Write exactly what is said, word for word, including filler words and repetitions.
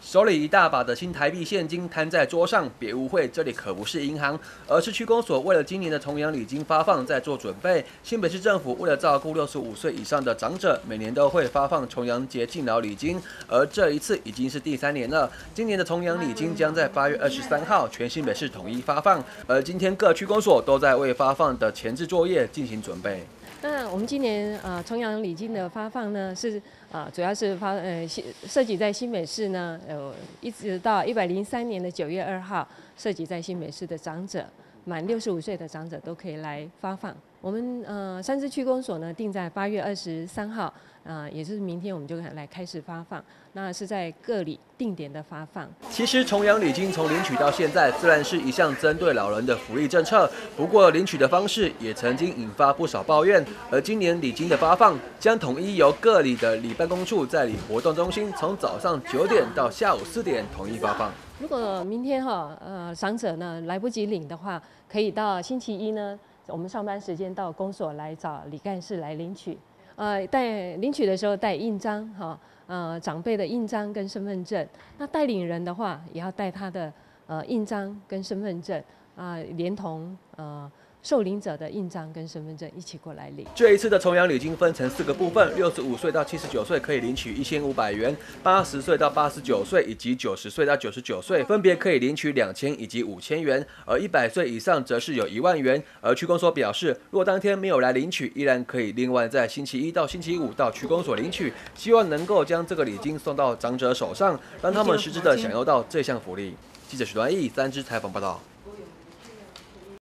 手里一大把的新台币现金摊在桌上，别误会，这里可不是银行，而是区公所为了今年的重阳礼金发放在做准备。新北市政府为了照顾六十五岁以上的长者，每年都会发放重阳节敬老礼金，而这一次已经是第三年了。今年的重阳礼金将在八月二十三号全新北市统一发放，而今天各区公所都在为发放的前置作业进行准备。 那我们今年呃重阳礼金的发放呢，是啊、呃、主要是发呃设计在新北市呢，呃一直到一百零三年的九月二号，设计在新北市的长者满六十五岁的长者都可以来发放。我们呃三支区公所呢定在八月二十三号，呃也就是明天我们就来开始发放。那是在各里定点的发放。 其实重阳礼金从领取到现在，虽然是一项针对老人的福利政策，不过领取的方式也曾经引发不少抱怨。而今年礼金的发放将统一由各里的里办公处在里活动中心，从早上九点到下午四点统一发放。 如果明天哈呃长者呢来不及领的话，可以到星期一呢，我们上班时间到公所来找李干事来领取。呃，带领取的时候带印章哈，呃，长辈的印章跟身份证。那带领人的话，也要带他的呃印章跟身份证啊、呃，连同呃受领者的印章跟身份证一起过来领。 这一次的重阳礼金分成四个部分，六十五岁到七十九岁可以领取一千五百元，八十岁到八十九岁以及九十岁到九十九岁分别可以领取两千以及五千元，而一百岁以上则是有一万元。而区公所表示，若当天没有来领取，依然可以另外在星期一到星期五到区公所领取，希望能够将这个礼金送到长者手上，让他们实质的享用到这项福利。记者许端义三支采访报道。